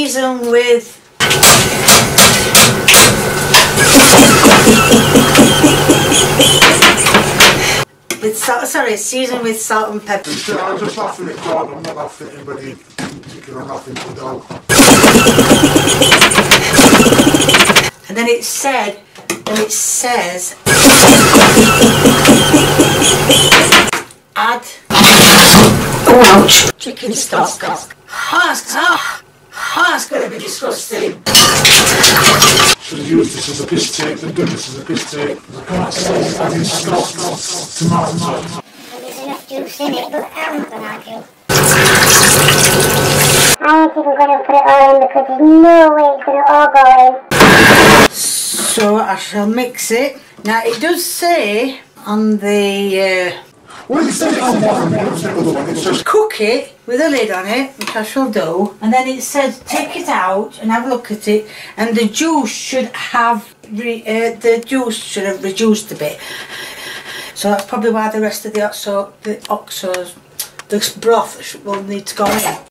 season with season with salt and pepper. I'm just laughing at God, I'm not laughing at anybody particular, I'm laughing at the dog. And then it says add chicken stock. That's going to be disgusting. Should have used this as a piss take, they've done this as a piss take. I can't say adding stock, tomato sauce. There's enough juice in it, but I'm not going to add juice. I ain't even going to put it all in because there's no way it's going to all go in. So I shall mix it. Now it does say on the well, it says it on one, it says cook it with a lid on it, which I shall do, and then it says take it out and have a look at it, and the juice should have reduced a bit. So that's probably why the rest of the broth will need to go in.